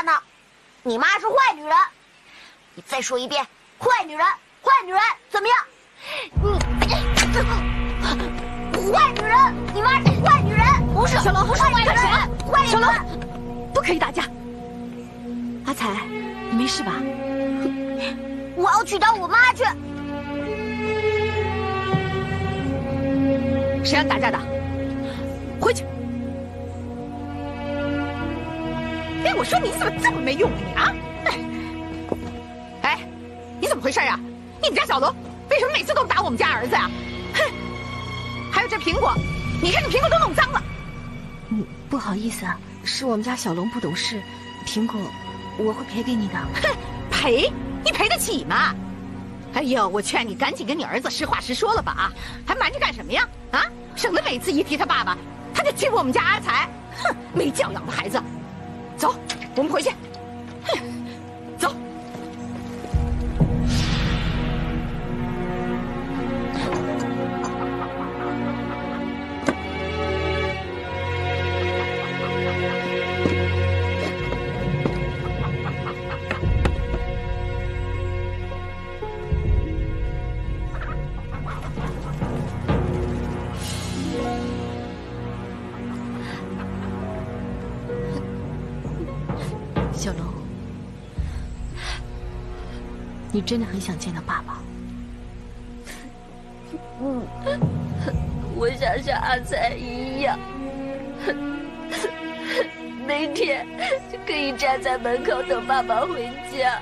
呢。你妈是坏女人，你再说一遍，坏女人，坏女人，怎么样？坏女人，你妈是坏女人，不是小龙， 不是坏女人，坏女人。 小龙，不可以打架。阿彩，你没事吧？ 我要去找我妈去。 谁让你打架的？回去！哎，我说你怎么这么没用啊你啊！哎，你怎么回事啊？你们家小龙为什么每次都打我们家儿子呀？哼！还有这苹果，你看这苹果都弄脏了。 不好意思啊，是我们家小龙不懂事，苹果我会赔给你的。 哼，赔？你赔得起吗？哎呦，我劝你赶紧跟你儿子实话实说了吧啊！还瞒着干什么呀？啊，省得每次一提他爸爸，他就欺负我们家阿才。哼，没教养的孩子！走，我们回去。哼，走。 小龙，你真的很想见到爸爸？ 我想像阿才一样，每天就可以站在门口等爸爸回家，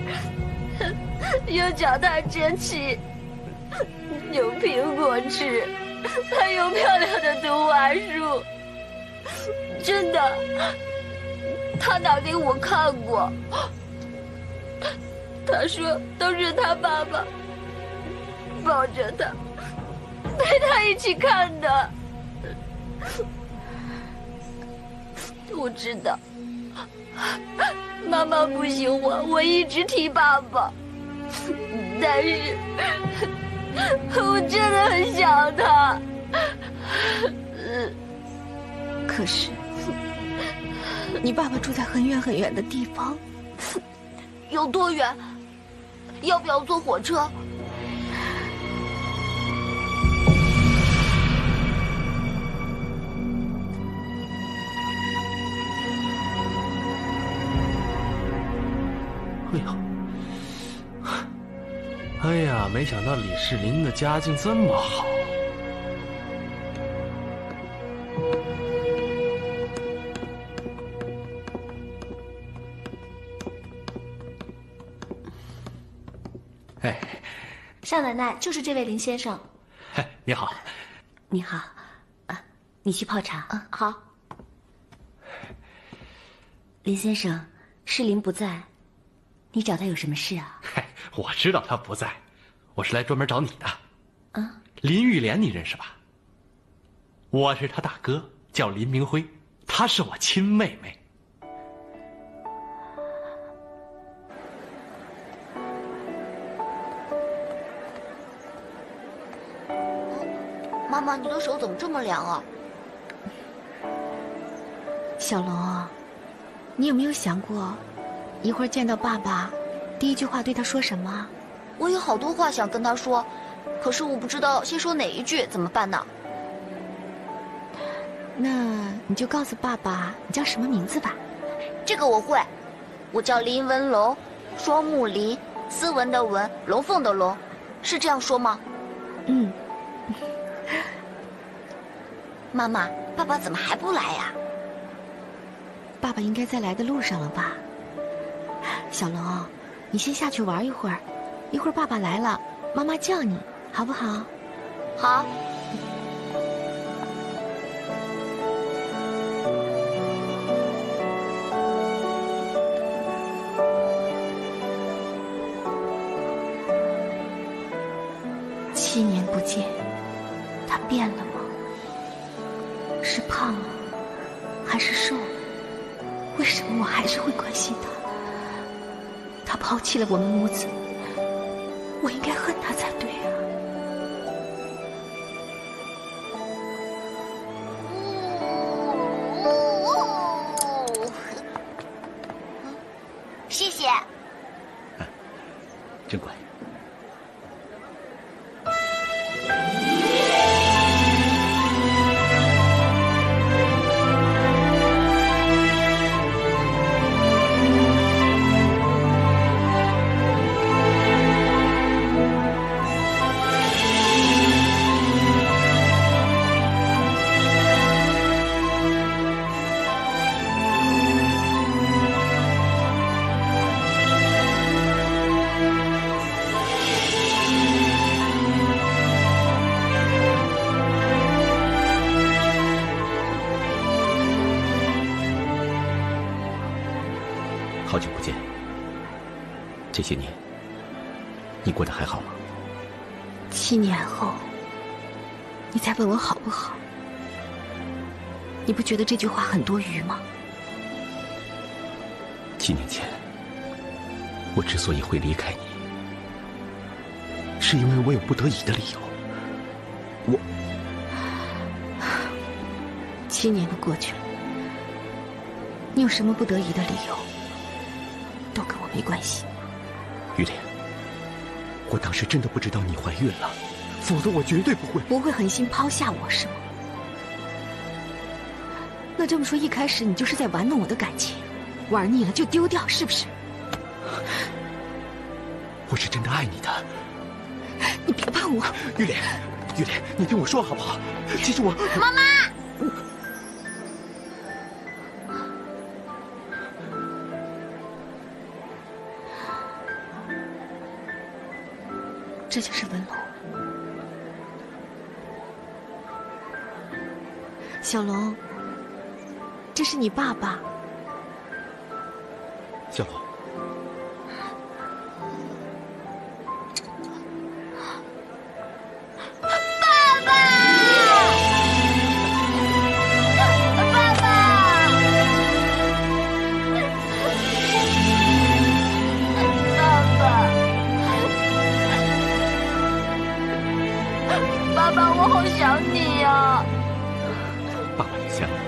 有脚踏车骑，有苹果吃，还有漂亮的图画书。真的，他打给我看过，他说都是他爸爸抱着他，陪他一起看的。我知道，妈妈不喜欢我一直提爸爸，但是我真的很想他。 可是，你爸爸住在很远很远的地方。 有多远？要不要坐火车？ 哎呦，哎呀，没想到李世林的家境这么好。哎， 少奶奶，就是这位林先生。 你好。 你好，你去泡茶。 好。 林先生，世林不在，你找他有什么事啊？ 我知道他不在，我是来专门找你的。 啊， 林玉莲你认识吧？我是他大哥，叫林明辉，她是我亲妹妹。 妈妈，你的手怎么这么凉啊？ 小龙，你有没有想过，一会儿见到爸爸，第一句话对他说什么？ 我有好多话想跟他说，可是我不知道先说哪一句，怎么办呢？ 那你就告诉爸爸你叫什么名字吧。 这个我会，我叫林文龙，双木林，斯文的文，龙凤的龙，是这样说吗？ 嗯。 妈妈，爸爸怎么还不来呀？ 爸爸应该在来的路上了吧？小龙，你先下去玩一会儿，一会儿爸爸来了，妈妈叫你，好不好？ 好。 7年不见，他变了吗？是胖了，还是瘦了？为什么我还是会关心他？他抛弃了我们母子，我应该恨他才对啊！ 谢谢。 真乖。好久不见，这些年你过得还好吗 ？7年后，你再问我好不好？你不觉得这句话很多余吗 ？7年前，我之所以会离开你，是因为我有不得已的理由。 7年都过去了，你有什么不得已的理由，都跟我没关系。 玉莲，我当时真的不知道你怀孕了，否则我绝对不会狠心抛下我，是吗？那这么说，一开始你就是在玩弄我的感情，玩腻了就丢掉，是不是？ 我是真的爱你的。 你别碰我！ 玉莲，玉莲，你听我说好不好？其实我…… 妈妈。 这就是文龙。小龙，这是你爸爸。 小龙， 爸爸，爸爸，爸爸，我好想你呀！ 爸爸也想你。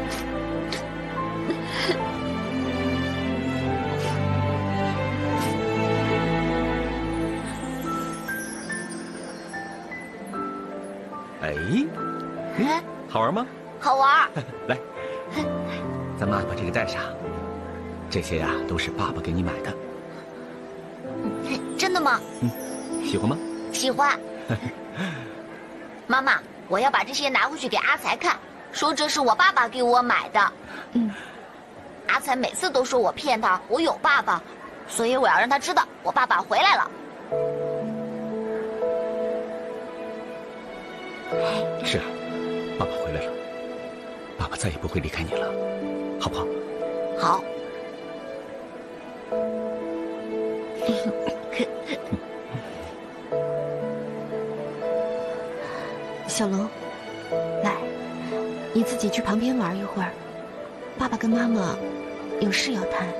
哎，好玩吗？ 好玩。 来，咱妈把这个带上。这些呀，都是爸爸给你买的。 真的吗？ 喜欢吗？ 喜欢。妈妈，我要把这些拿回去给阿才看，说这是我爸爸给我买的。阿才每次都说我骗他，我有爸爸，所以我要让他知道我爸爸回来了。 是啊，爸爸回来了，爸爸再也不会离开你了，好不好？ 好。 小龙，来，你自己去旁边玩一会儿，爸爸跟妈妈有事要谈。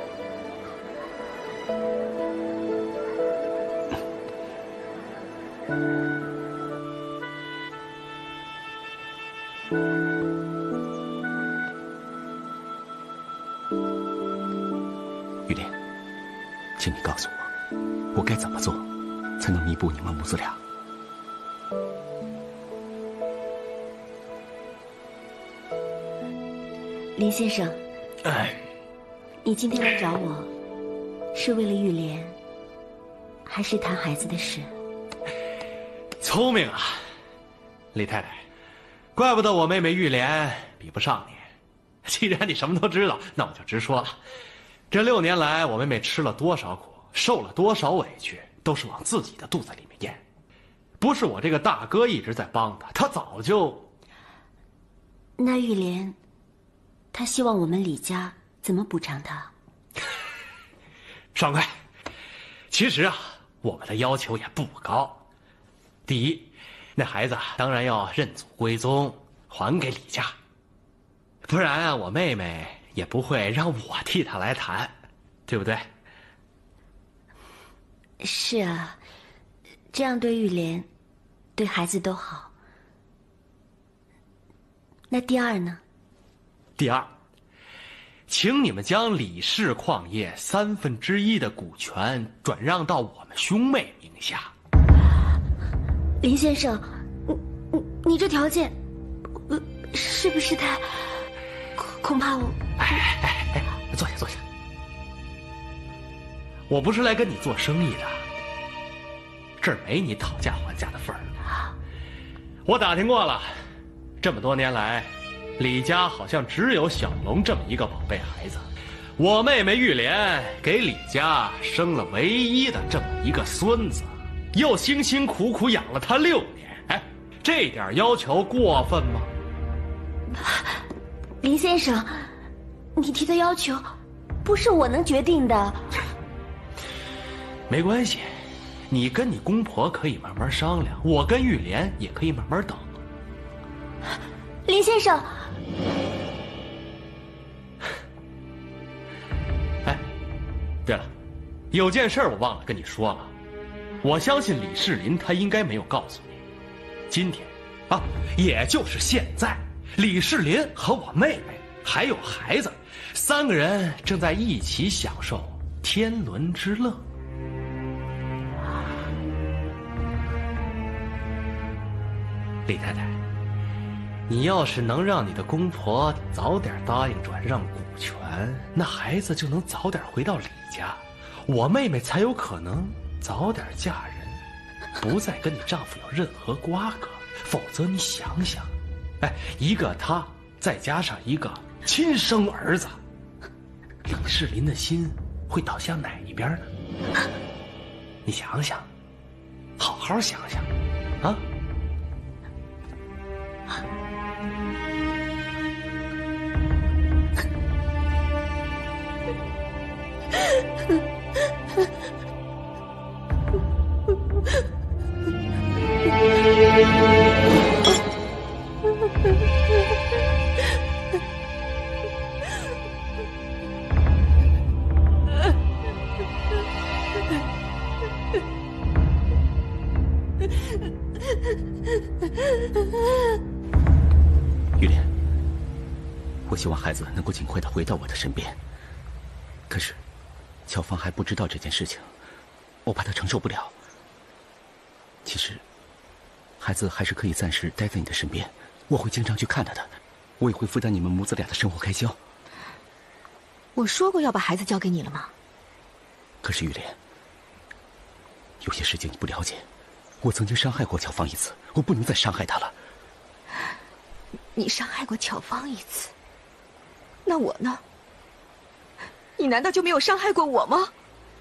玉莲，请你告诉我，我该怎么做，才能弥补你们母子俩？ 林先生，你今天来找我，是为了玉莲，还是谈孩子的事？ 聪明啊，李太太，怪不得我妹妹玉莲比不上你。既然你什么都知道，那我就直说了。这6年来，我妹妹吃了多少苦，受了多少委屈，都是往自己的肚子里面咽。不是我这个大哥一直在帮她，她早就…… 那玉莲，她希望我们李家怎么补偿她？ 爽快。其实啊，我们的要求也不高。第一，那孩子当然要认祖归宗，还给李家。不然啊，我妹妹也不会让我替她来谈，对不对？ 是啊，这样对玉莲，对孩子都好。那第二呢？ 第二， 请你们将李氏矿业1/3的股权转让到我们兄妹名下。 林先生，你这条件，是不是太……恐怕我…… 哎，坐下坐下。我不是来跟你做生意的，这儿没你讨价还价的份儿。我打听过了，这么多年来，李家好像只有小龙这么一个宝贝孩子。我妹妹玉莲给李家生了唯一的这么一个孙子，又辛辛苦苦养了他6年。哎，这点要求过分吗？ 林先生，你提的要求不是我能决定的。 没关系，你跟你公婆可以慢慢商量，我跟玉莲也可以慢慢等。 林先生， 哎，对了，有件事我忘了跟你说了，我相信李世林他应该没有告诉你，今天啊，也就是现在，李世林和我妹妹还有孩子3个人正在一起享受天伦之乐。李太太，你要是能让你的公婆早点答应转让股权，那孩子就能早点回到李家，我妹妹才有可能早点嫁人，不再跟你丈夫有任何瓜葛。否则你想想，哎，一个他，再加上一个亲生儿子，李世林的心会倒向哪一边呢？你想想，好好想想，啊！ 玉莲，我希望孩子能够尽快的回到我的身边。可是，乔芳还不知道这件事情，我怕她承受不了。其实，孩子还是可以暂时待在你的身边，我会经常去看他的，我也会负担你们母子俩的生活开销。 我说过要把孩子交给你了吗？ 可是玉莲，有些事情你不了解，我曾经伤害过乔芳1次，我不能再伤害她了。 你伤害过乔芳1次，那我呢？你难道就没有伤害过我吗？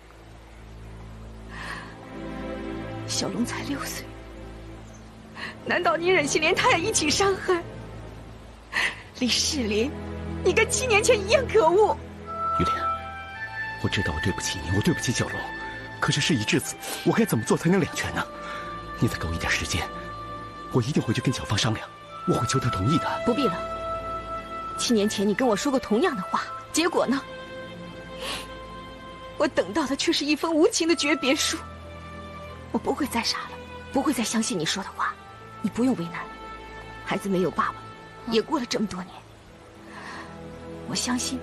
小龙才6岁，难道你忍心连他也一起伤害？李世林，你跟7年前一样可恶。 玉莲，我知道我对不起你，我对不起小龙，可是事已至此，我该怎么做才能两全呢？你再给我一点时间，我一定会去跟小芳商量，我会求她同意的。 不必了，7年前你跟我说过同样的话，结果呢？我等到的却是一封无情的诀别书。我不会再傻了，不会再相信你说的话。你不用为难，孩子没有爸爸，也过了这么多年。我相信，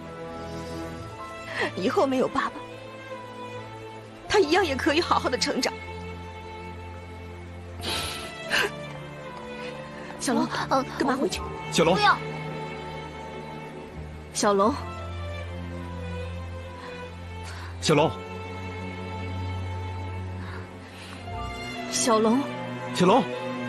以后没有爸爸，他一样也可以好好的成长。小龙，跟妈回去。 小龙， 不要。 小龙， 小龙， 小龙， 小龙。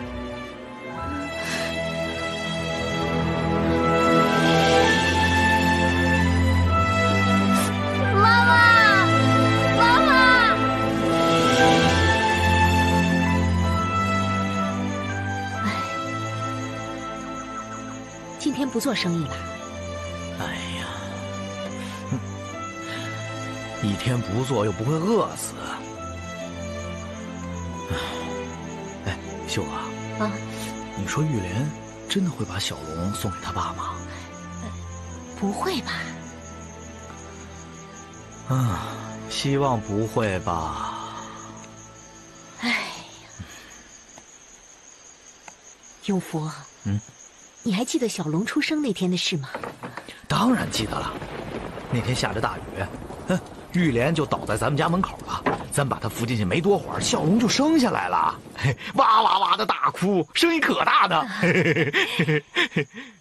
今天不做生意了？ 哎呀，一天不做又不会饿死。哎，秀啊，你说玉莲真的会把小龙送给他爸吗？ 不会吧？ 啊，希望不会吧。 哎呀，永福，你还记得小龙出生那天的事吗？ 当然记得了。 那天下着大雨，玉莲就倒在咱们家门口了。咱把她扶进去没多会儿，小龙就生下来了，哇哇哇的大哭，声音可大呢。